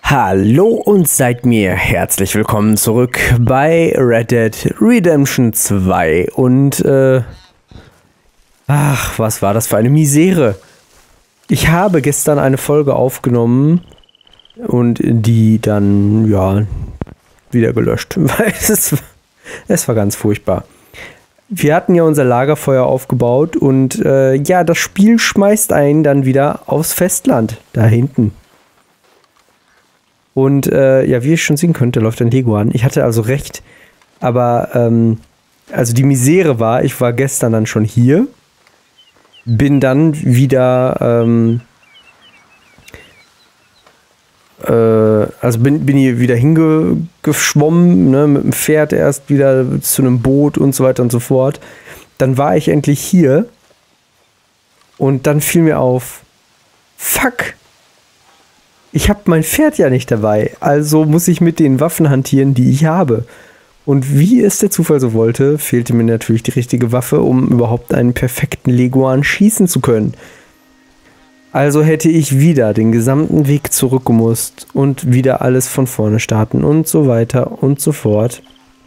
Hallo und seid mir herzlich willkommen zurück bei Red Dead Redemption 2 und was war das für eine Misere? Ich habe gestern eine Folge aufgenommen und die dann, ja, wieder gelöscht, weil es war ganz furchtbar. Wir hatten ja unser Lagerfeuer aufgebaut und ja, das Spiel schmeißt einen dann wieder aufs Festland, da hinten. Und ja, wie ihr schon sehen könnt, da läuft ein Lego an. Ich hatte also recht, aber also die Misere war, ich war gestern dann schon hier, bin dann wieder, also bin hier wieder hingeschwommen, ne, mit dem Pferd erst wieder zu einem Boot und so weiter und so fort. Dann war ich endlich hier und dann fiel mir auf, fuck! Ich habe mein Pferd ja nicht dabei, also muss ich mit den Waffen hantieren, die ich habe. Und wie es der Zufall so wollte, fehlte mir natürlich die richtige Waffe, um überhaupt einen perfekten Leguan schießen zu können. Also hätte ich wieder den gesamten Weg zurückgemusst und wieder alles von vorne starten und so weiter und so fort.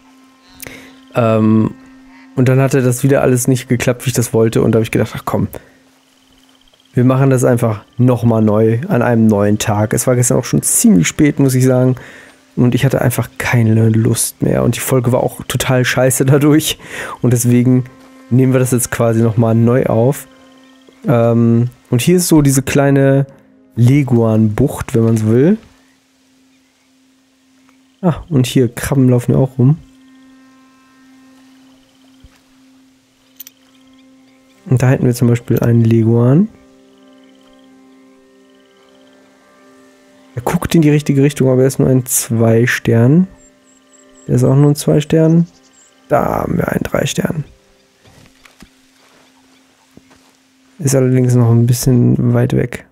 Und dann hatte das wieder alles nicht geklappt, wie ich das wollte, und da habe ich gedacht, ach komm, wir machen das einfach nochmal neu, an einem neuen Tag. Es war gestern auch schon ziemlich spät, muss ich sagen. Und ich hatte einfach keine Lust mehr. Und die Folge war auch total scheiße dadurch. Und deswegen nehmen wir das jetzt quasi nochmal neu auf. Und hier ist so diese kleine Leguan-Bucht, wenn man so will. Ah, und hier Krabben laufen ja auch rum. Und da hätten wir zum Beispiel einen Leguan. Er guckt in die richtige Richtung, aber er ist nur ein 2-Stern. Der ist auch nur ein 2-Stern. Da haben wir einen 3-Stern. Ist allerdings noch ein bisschen weit weg.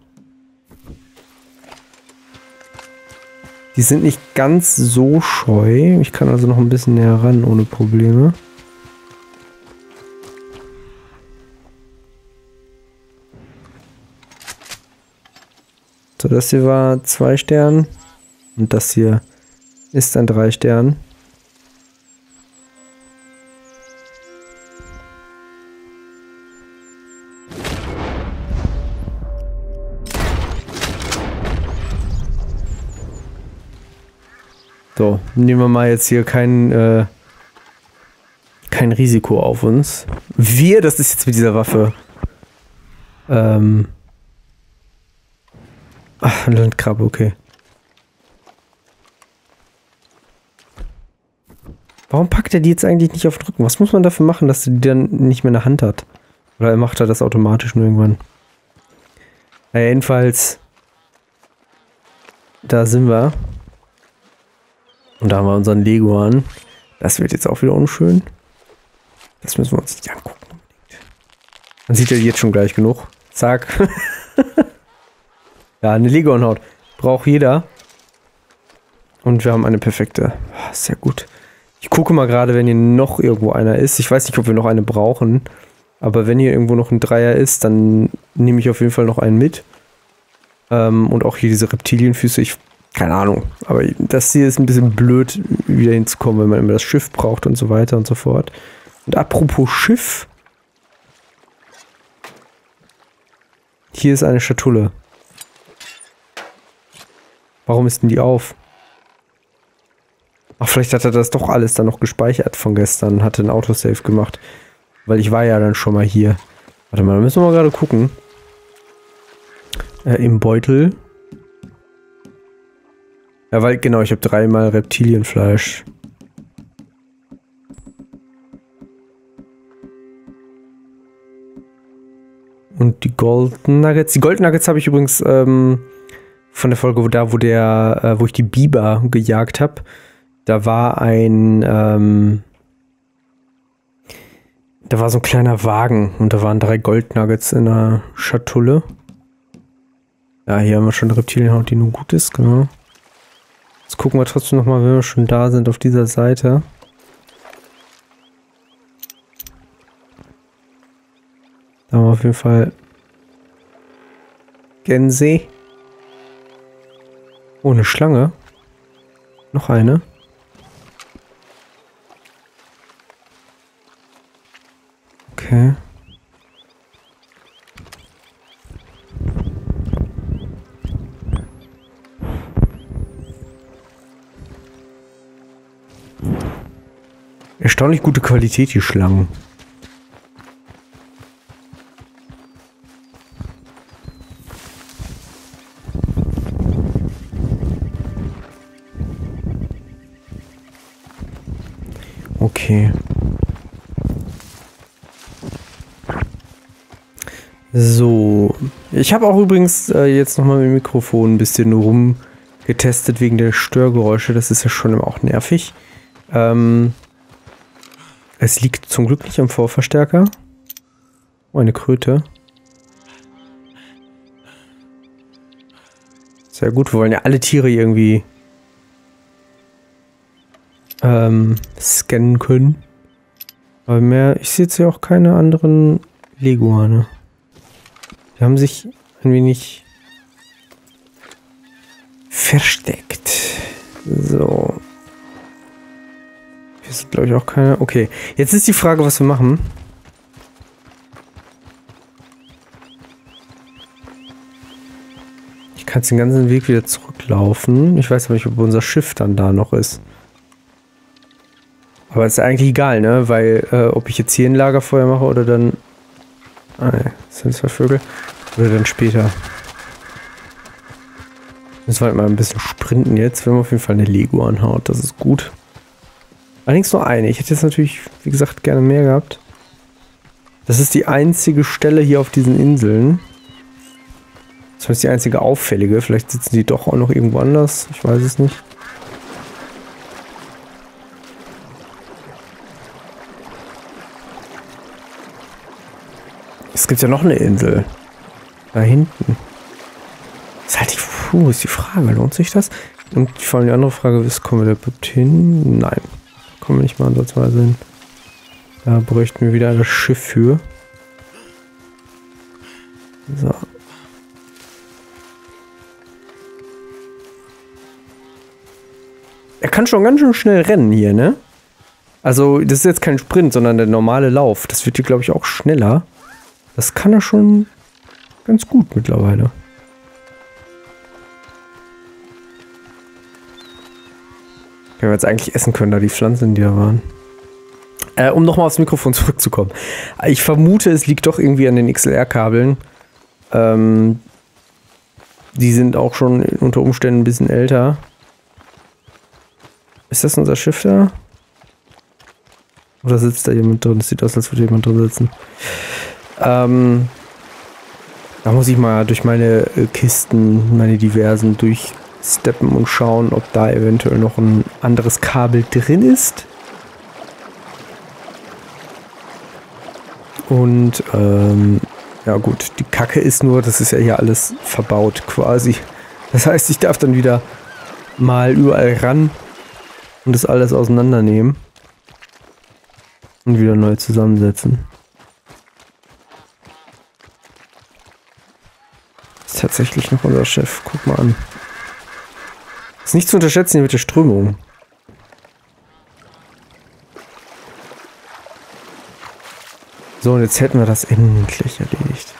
Die sind nicht ganz so scheu. Ich kann also noch ein bisschen näher ran, ohne Probleme. So, das hier war 2 Stern und das hier ist ein 3 Stern. So, nehmen wir mal jetzt hier kein Risiko auf uns. Das ist jetzt mit dieser Waffe. Ach, Landkrabbe, okay. Warum packt er die jetzt eigentlich nicht auf den Rücken? Was muss man dafür machen, dass er die dann nicht mehr in der Hand hat? Oder macht er das automatisch nur irgendwann? Naja, jedenfalls. Da sind wir. Und da haben wir unseren Leguan. Das wird jetzt auch wieder unschön. Das müssen wir uns nicht angucken. Man sieht ja jetzt schon gleich genug. Zack. Ja, eine Leguan-Haut braucht jeder. Und wir haben eine perfekte. Sehr gut. Ich gucke mal gerade, wenn hier noch irgendwo einer ist. Ich weiß nicht, ob wir noch eine brauchen. Aber wenn hier irgendwo noch ein Dreier ist, dann nehme ich auf jeden Fall noch einen mit. Und auch hier diese Reptilienfüße. Keine Ahnung. Aber das hier ist ein bisschen blöd, wieder hinzukommen, wenn man immer das Schiff braucht und so weiter und so fort. Und apropos Schiff. Hier ist eine Schatulle. Warum ist denn die auf? Ach, vielleicht hat er das doch alles dann noch gespeichert von gestern und hatte ein Autosave gemacht. Weil ich war ja dann schon mal hier. Warte mal, da müssen wir mal gerade gucken. Im Beutel. Ja, weil, genau, ich habe 3-mal Reptilienfleisch. Und die Golden Nuggets. Die Golden Nuggets habe ich übrigens, von der Folge, wo ich die Biber gejagt habe, da war da war so ein kleiner Wagen und da waren 3 Goldnuggets in der Schatulle. Ja, hier haben wir schon eine Reptilienhaut, die nun gut ist, genau. Jetzt gucken wir trotzdem nochmal, wenn wir schon da sind, auf dieser Seite. Da haben wir auf jeden Fall Gänse. Oh, eine Schlange. Noch eine. Okay. Erstaunlich gute Qualität, die Schlangen. Okay. So. Ich habe auch übrigens jetzt nochmal mit dem Mikrofon ein bisschen rumgetestet wegen der Störgeräusche. Das ist ja schon auch nervig. Es liegt zum Glück nicht am Vorverstärker. Oh, eine Kröte. Sehr gut, wir wollen ja alle Tiere irgendwie scannen können. Aber mehr, ich sehe jetzt ja auch keine anderen Leguane. Die haben sich ein wenig versteckt. So. Hier ist, glaube ich, auch keine. Okay, jetzt ist die Frage, was wir machen. Ich kann jetzt den ganzen Weg wieder zurücklaufen. Ich weiß aber nicht, ob unser Schiff dann da noch ist. Aber ist eigentlich egal, ne? Weil, ob ich jetzt hier ein Lagerfeuer mache oder dann... Ah, ne, das sind zwei Vögel. Oder dann später. Müssen wir halt mal ein bisschen sprinten jetzt. Wir haben auf jeden Fall eine Leguan-Haut, das ist gut. Allerdings nur eine. Ich hätte jetzt natürlich, wie gesagt, gerne mehr gehabt. Das ist die einzige Stelle hier auf diesen Inseln. Zumindest die einzige auffällige. Vielleicht sitzen die doch auch noch irgendwo anders. Ich weiß es nicht. Es gibt ja noch eine Insel. Da hinten. Das ist halt ist die Frage. Lohnt sich das? Und vor allem die andere Frage ist, kommen wir da überhaupt hin? Nein. Kommen wir nicht mal ansatzweise hin. Da bräuchten wir wieder das Schiff für. So. Er kann schon ganz schön schnell rennen hier, ne? Also, das ist jetzt kein Sprint, sondern der normale Lauf. Das wird hier, glaube ich, auch schneller. Das kann er schon ganz gut mittlerweile. Wenn wir jetzt eigentlich essen können, da die Pflanzen, die da waren. Um nochmal aufs Mikrofon zurückzukommen. Ich vermute, es liegt doch irgendwie an den XLR-Kabeln. Die sind auch schon unter Umständen ein bisschen älter. Ist das unser Schiff da? Oder sitzt da jemand drin? Es sieht aus, als würde jemand drin sitzen. Da muss ich mal durch meine Kisten, meine diversen, durchsteppen und schauen, ob da eventuell noch ein anderes Kabel drin ist. Und, ja gut, die Kacke ist nur, das ist ja hier alles verbaut quasi. Das heißt, ich darf dann wieder mal überall ran und das alles auseinandernehmen. Und wieder neu zusammensetzen. Das ist tatsächlich noch unser Chef. Guck mal an. Ist nicht zu unterschätzen hier mit der Strömung. So, und jetzt hätten wir das endlich erledigt.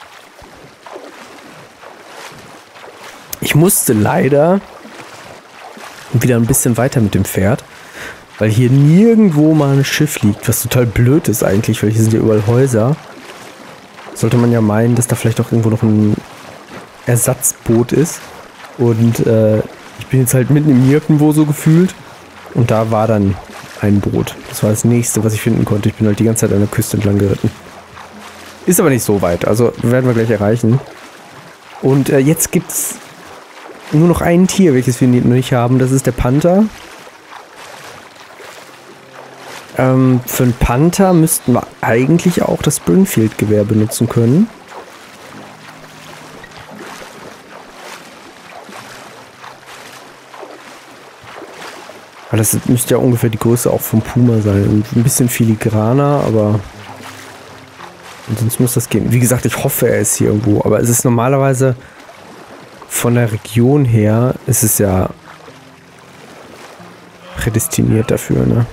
Ich musste leider wieder ein bisschen weiter mit dem Pferd, weil hier nirgendwo mal ein Schiff liegt, was total blöd ist eigentlich, weil hier sind ja überall Häuser. Sollte man ja meinen, dass da vielleicht auch irgendwo noch ein Ersatzboot ist. Und ich bin jetzt halt mitten im Nirgendwo so gefühlt. Und da war dann ein Boot. Das war das nächste, was ich finden konnte. Ich bin halt die ganze Zeit an der Küste entlang geritten. Ist aber nicht so weit, also werden wir gleich erreichen. Und jetzt gibt es nur noch ein Tier, welches wir noch nicht haben. Das ist der Panther. Für einen Panther müssten wir eigentlich auch das Springfield-Gewehr benutzen können. Aber das müsste ja ungefähr die Größe auch vom Puma sein. Ein bisschen filigraner, aber sonst muss das gehen. Wie gesagt, ich hoffe, er ist hier irgendwo. Aber es ist normalerweise von der Region her ist es ja prädestiniert dafür, ne?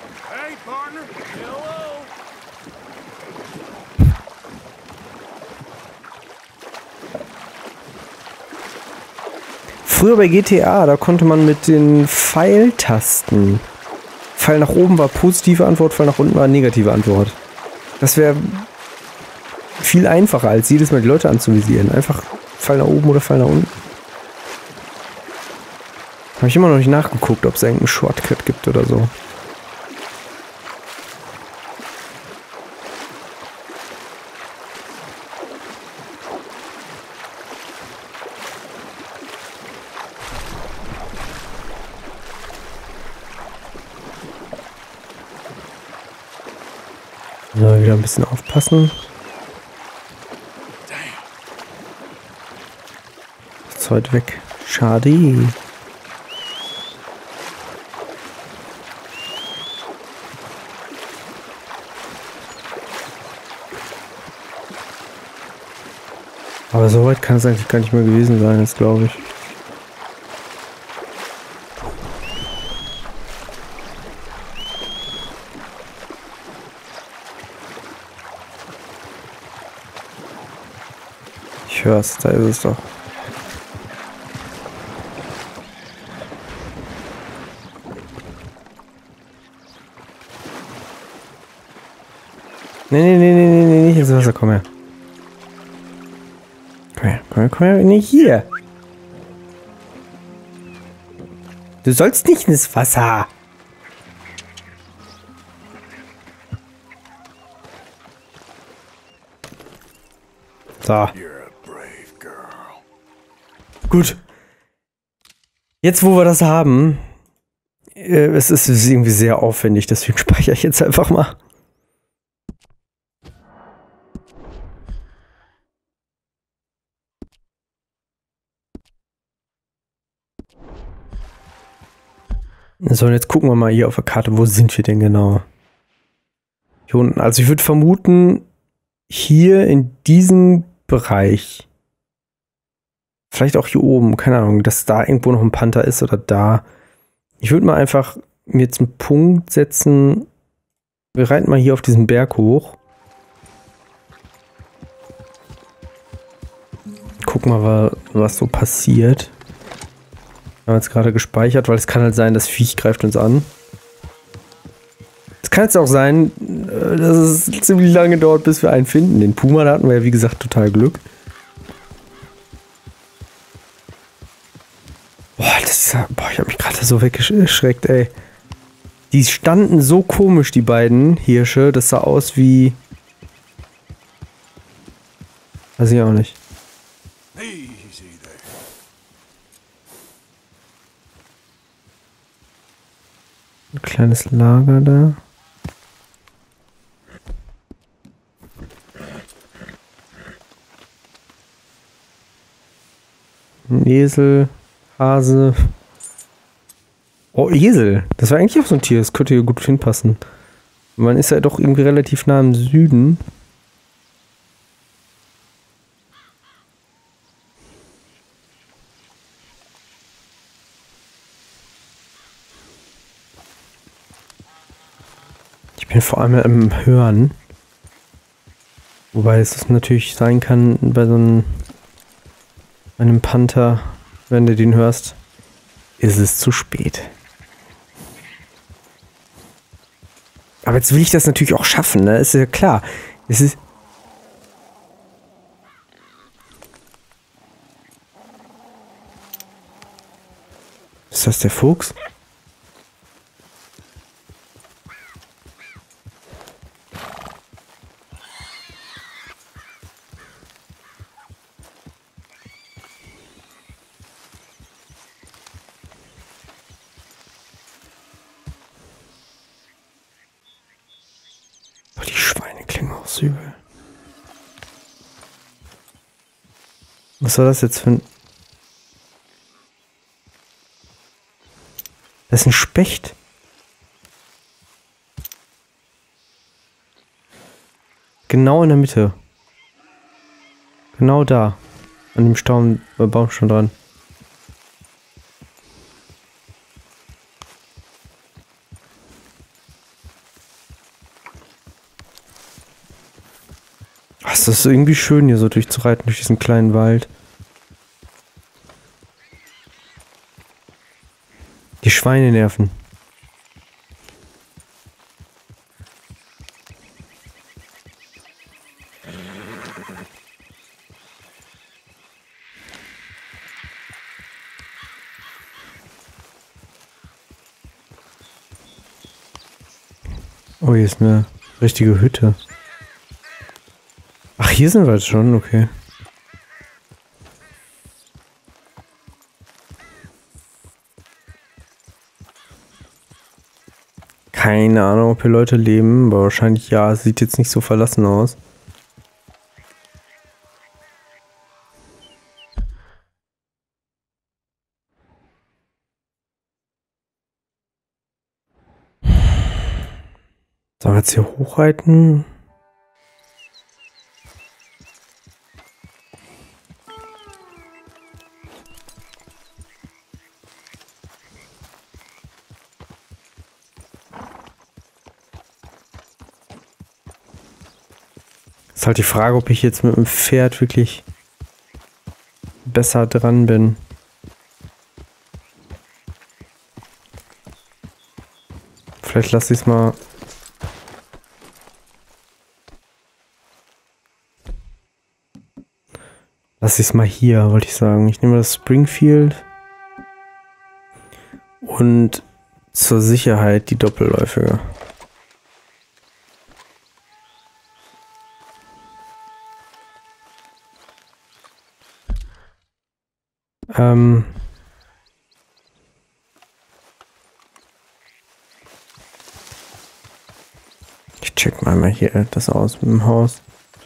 Früher bei GTA, da konnte man mit den Pfeiltasten. Pfeil nach oben war positive Antwort, Pfeil nach unten war negative Antwort. Das wäre viel einfacher, als jedes Mal die Leute anzuvisieren. Einfach Pfeil nach oben oder Pfeil nach unten. Habe ich immer noch nicht nachgeguckt, ob es irgendeinen Shortcut gibt oder so. So, wieder ein bisschen aufpassen. Ist heute weg. Schade. Aber so weit kann es eigentlich gar nicht mehr gewesen sein, jetzt glaube ich. Ich höre es, da ist es doch. Nee, nicht ins Wasser, komm her. Komm her, nicht hier. Du sollst nicht ins Wasser. So. Gut. Jetzt, wo wir das haben, es ist irgendwie sehr aufwendig, deswegen speichere ich jetzt einfach mal. So, und jetzt gucken wir mal hier auf der Karte, wo sind wir denn genau? Hier unten. Also ich würde vermuten, hier in diesem Bereich, vielleicht auch hier oben, keine Ahnung, dass da irgendwo noch ein Panther ist oder da. Ich würde mal einfach mir jetzt einen Punkt setzen. Wir reiten mal hier auf diesen Berg hoch. Gucken mal, was so passiert. Wir haben jetzt gerade gespeichert, weil es kann halt sein, das Viech greift uns an. Es kann jetzt auch sein, dass es ziemlich lange dauert, bis wir einen finden. Den Puma, da hatten wir ja wie gesagt total Glück. Boah, ich habe mich gerade so weggeschreckt, ey. Die standen so komisch, die beiden Hirsche. Das sah aus wie... Weiß ich auch nicht. Ein kleines Lager da. Ein Esel, Hase. Oh, Esel. Das war eigentlich auch so ein Tier. Das könnte hier gut hinpassen. Man ist ja doch irgendwie relativ nah im Süden. Ich bin vor allem im Hören. Wobei es natürlich sein kann, bei so einem Panther, wenn du den hörst, ist es zu spät. Aber jetzt will ich das natürlich auch schaffen, ne? Ist ja klar. Es ist... Ist das der Fuchs? Oh, die Schweine klingen auch so übel. Was war das jetzt für ein... Das ist ein Specht. Genau in der Mitte. Genau da. an dem Baum schon dran. Ach, das ist irgendwie schön, hier so durchzureiten durch diesen kleinen Wald. Die Schweine nerven. Oh, hier ist eine richtige Hütte. Ach, hier sind wir jetzt schon, okay. Keine Ahnung, ob hier Leute leben, aber wahrscheinlich ja. Es sieht jetzt nicht so verlassen aus. Sollen wir jetzt hier hochreiten? Ist halt die Frage, ob ich jetzt mit dem Pferd wirklich besser dran bin. Vielleicht lasse ich es mal. Lass ich es mal hier, wollte ich sagen. Ich nehme das Springfield und zur Sicherheit die Doppelläufige. Ich check mal hier das aus mit dem Haus.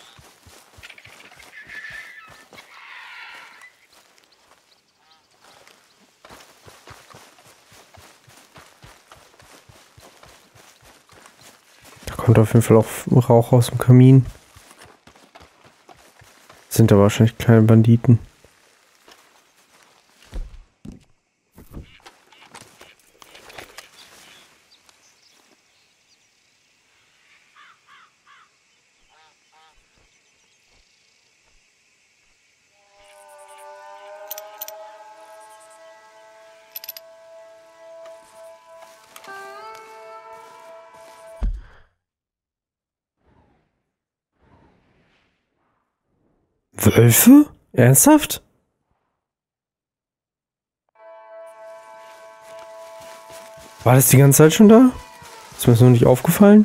Da kommt auf jeden Fall auch Rauch aus dem Kamin. Sind aber wahrscheinlich kleine Banditen. Wölfe? Ernsthaft? War das die ganze Zeit schon da? Ist mir das noch nicht aufgefallen?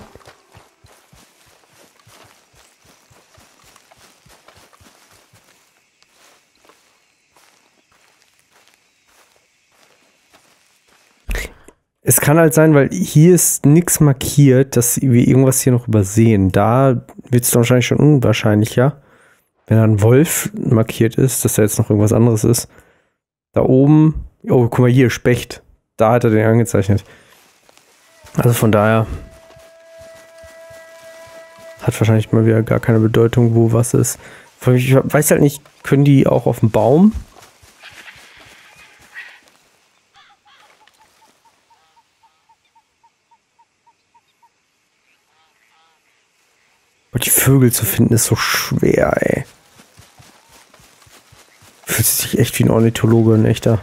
Es kann halt sein, weil hier ist nichts markiert, dass wir irgendwas hier noch übersehen. Da wird es wahrscheinlich schon unwahrscheinlicher, wenn da ein Wolf markiert ist, dass da jetzt noch irgendwas anderes ist. Da oben, oh, guck mal hier, Specht. Da hat er den angezeichnet. Also von daher hat wahrscheinlich mal wieder gar keine Bedeutung, wo was ist. Ich weiß halt nicht, können die auch auf dem Baum? Und die Vögel zu finden ist so schwer, ey. Fühlt sich echt wie ein Ornithologe, ein echter.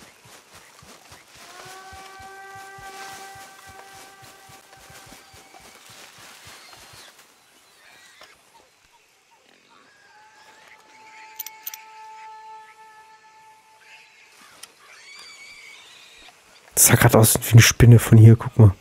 Das sah gerade aus wie eine Spinne von hier, guck mal.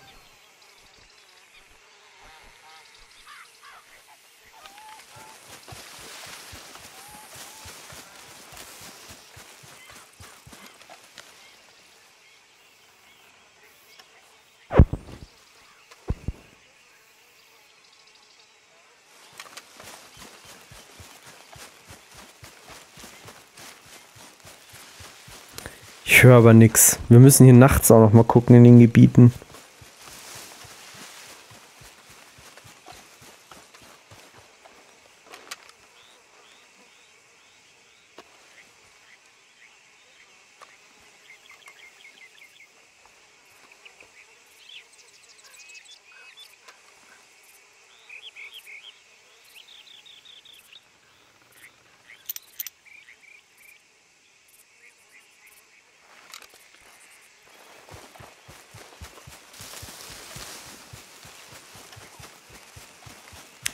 Ich höre aber nichts. Wir müssen hier nachts auch noch mal gucken in den Gebieten.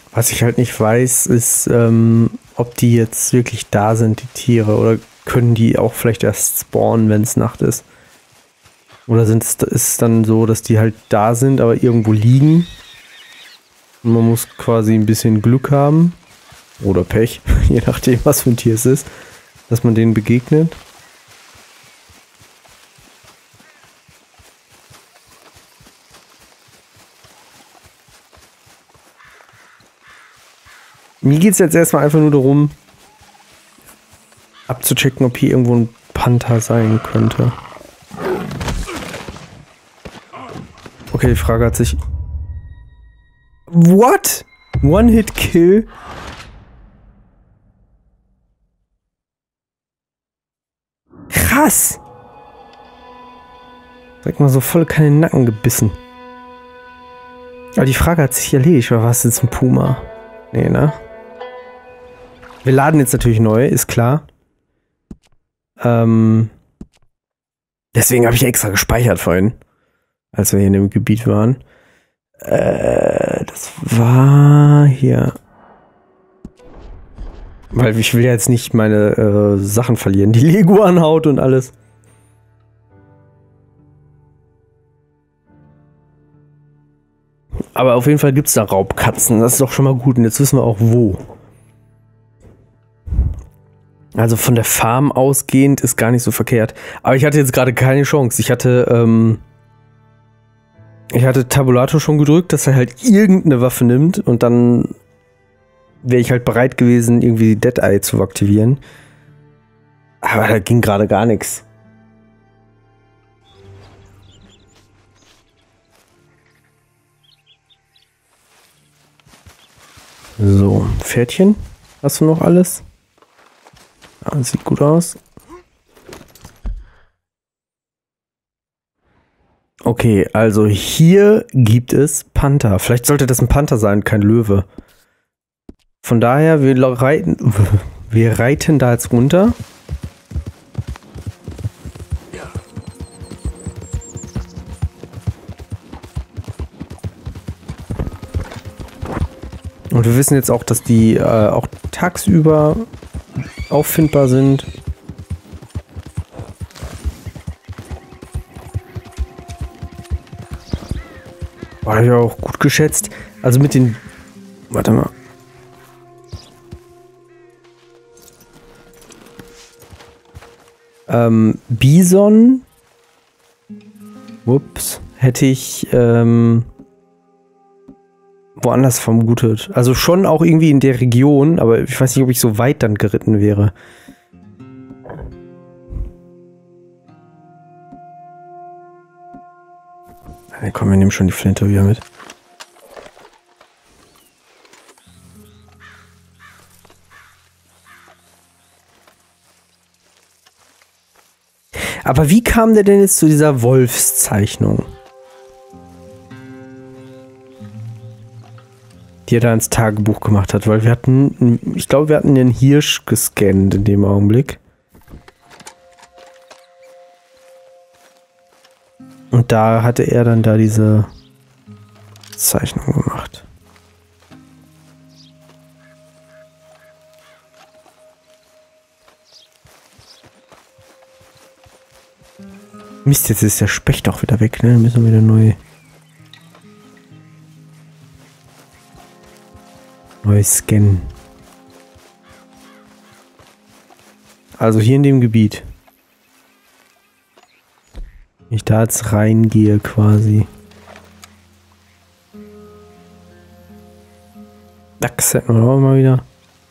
Was ich halt nicht weiß, ist, ob die jetzt wirklich da sind, die Tiere, oder können die auch vielleicht erst spawnen, wenn es Nacht ist. Oder ist es dann so, dass die halt da sind, aber irgendwo liegen. Und man muss quasi ein bisschen Glück haben. Oder Pech, je nachdem, was für ein Tier es ist, dass man denen begegnet. Mir geht es jetzt erstmal einfach nur darum, abzuchecken, ob hier irgendwo ein Panther sein könnte. Okay, die Frage hat sich... What? One-Hit-Kill? Krass! Sag mal, so voll keine Nacken gebissen. Aber die Frage hat sich erledigt, oder war es jetzt ein Puma? Nee, ne? Wir laden jetzt natürlich neu, ist klar. Deswegen habe ich extra gespeichert vorhin, als wir hier in dem Gebiet waren. Das war hier. Weil ich will ja jetzt nicht meine Sachen verlieren. Die Lego anhaut und alles. Aber auf jeden Fall gibt es da Raubkatzen. Das ist doch schon mal gut. Und jetzt wissen wir auch wo. Also von der Farm ausgehend ist gar nicht so verkehrt. Aber ich hatte jetzt gerade keine Chance. Ich hatte Tabulator schon gedrückt, dass er halt irgendeine Waffe nimmt. Und dann wäre ich halt bereit gewesen, irgendwie Dead Eye zu aktivieren. Aber da ging gerade gar nichts. So, Pferdchen. Hast du noch alles? Ja, sieht gut aus. Okay, also hier gibt es Panther. Vielleicht sollte das ein Panther sein, kein Löwe. Von daher, wir reiten da jetzt runter. Und wir wissen jetzt auch, dass die auch tagsüber auffindbar sind. War habe ich auch gut geschätzt. Also mit den... Warte mal. Bison. Ups. Hätte ich woanders vermutet. Also schon auch irgendwie in der Region, aber ich weiß nicht, ob ich so weit dann geritten wäre. Na komm, wir nehmen schon die Flinte wieder mit. Aber wie kam der denn jetzt zu dieser Wolfszeichnung? Die er da ins Tagebuch gemacht hat, weil wir hatten, ich glaube, wir hatten den Hirsch gescannt in dem Augenblick. Und da hatte er dann da diese Zeichnung gemacht. Mist, jetzt ist der Specht auch wieder weg, ne? Dann müssen wir wieder neu scannen. Also hier in dem Gebiet. Wenn ich da jetzt reingehe quasi. Dachs hätten wir auch mal wieder.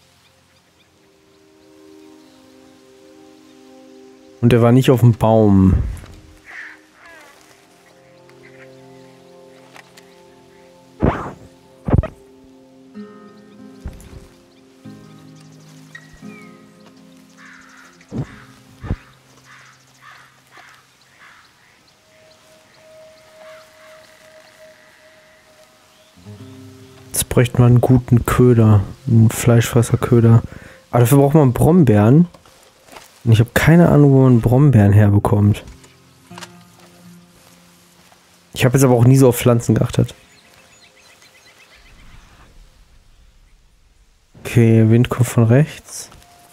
Und der war nicht auf dem Baum. Jetzt bräuchte man einen guten Köder. Einen Fleischfresserköder. Aber dafür braucht man Brombeeren. Und ich habe keine Ahnung, wo man Brombeeren herbekommt. Ich habe jetzt aber auch nie so auf Pflanzen geachtet. Okay, Wind kommt von rechts.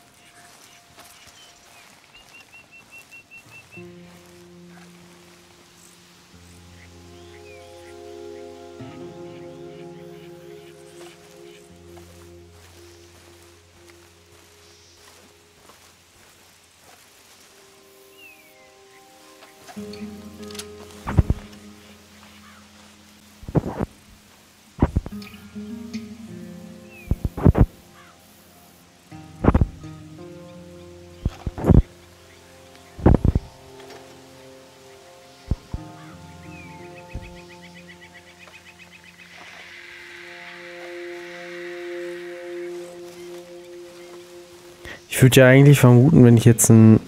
Ich würde ja eigentlich vermuten, wenn ich jetzt ein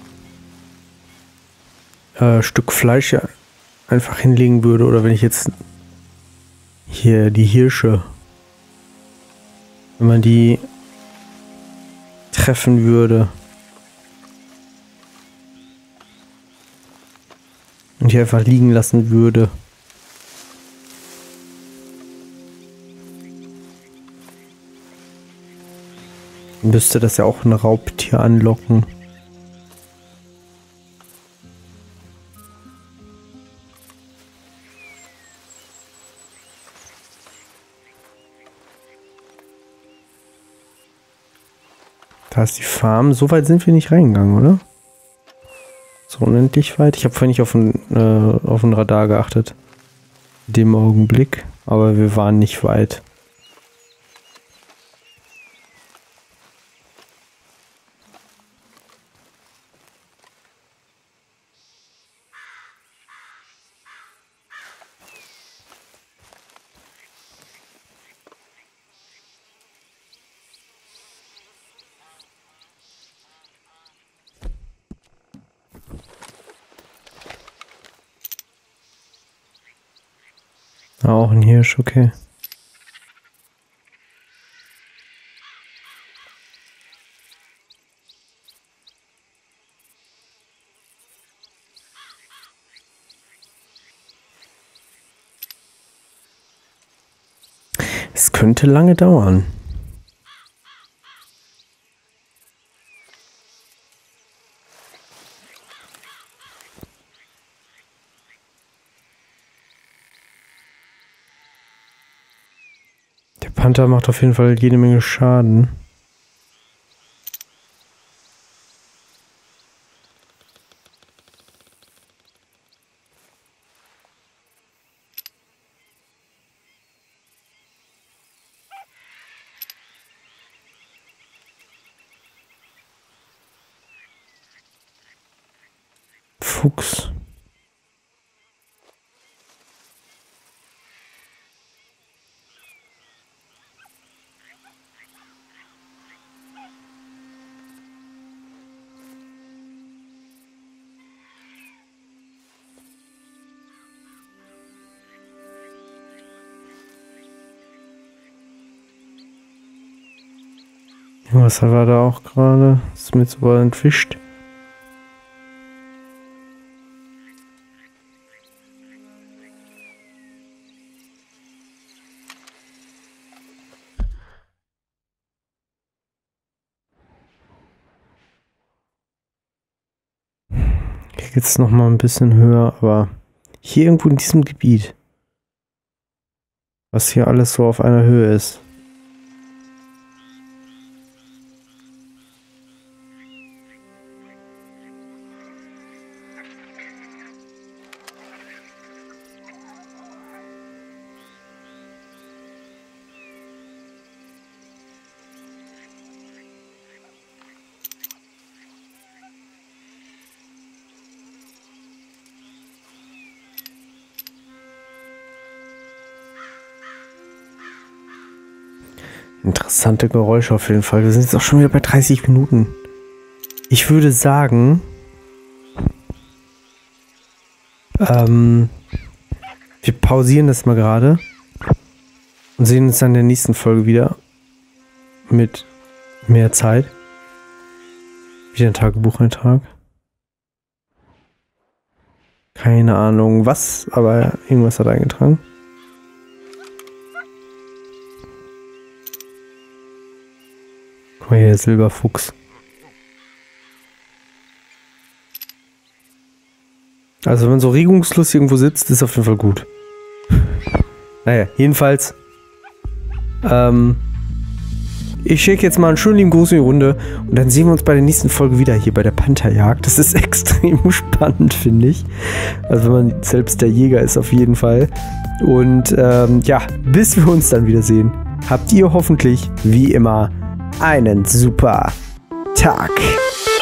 Stück Fleisch einfach hinlegen würde oder wenn ich jetzt hier die Hirsche, wenn man die treffen würde und die einfach liegen lassen würde. Müsste das ja auch ein Raubtier anlocken. Da ist die Farm. So weit sind wir nicht reingegangen, oder? So unendlich weit. Ich habe vorhin nicht auf den Radar geachtet. In dem Augenblick. Aber wir waren nicht weit. Auch ein Hirsch, okay. Es könnte lange dauern. Der Panther macht auf jeden Fall jede Menge Schaden. Fuchs. Was war da auch gerade? Ist mir jetzt aber entwischt. Hier geht es nochmal ein bisschen höher, aber hier irgendwo in diesem Gebiet. Was hier alles so auf einer Höhe ist. Interessante Geräusche auf jeden Fall. Wir sind jetzt auch schon wieder bei 30 Minuten. Ich würde sagen, wir pausieren das mal gerade und sehen uns dann in der nächsten Folge wieder mit mehr Zeit. Wieder ein Tagebucheintrag. Keine Ahnung was, aber irgendwas hat eingetragen. Guck mal hier, der Silberfuchs. Also wenn man so regungslos irgendwo sitzt, ist auf jeden Fall gut. Naja, jedenfalls. Ich schicke jetzt mal einen schönen lieben Gruß in die Runde und dann sehen wir uns bei der nächsten Folge wieder hier bei der Pantherjagd. Das ist extrem spannend, finde ich. Also wenn man selbst der Jäger ist auf jeden Fall. Und ja, bis wir uns dann wiedersehen, habt ihr hoffentlich wie immer einen super Tag.